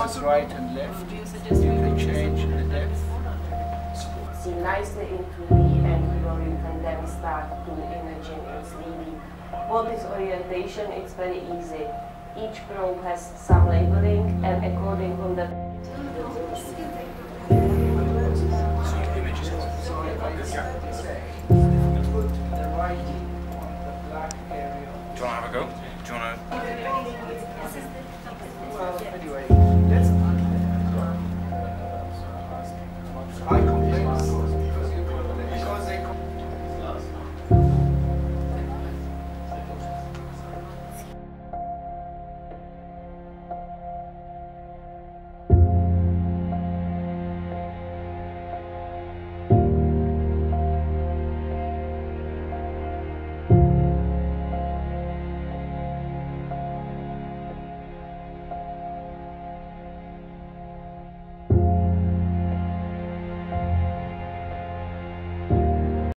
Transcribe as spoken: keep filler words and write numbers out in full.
focus right and left. You can change the depth. See nicely into the end drawing, and then we start to imagine in three D. For this orientation, it's very easy. Each probe has some labeling, and according on the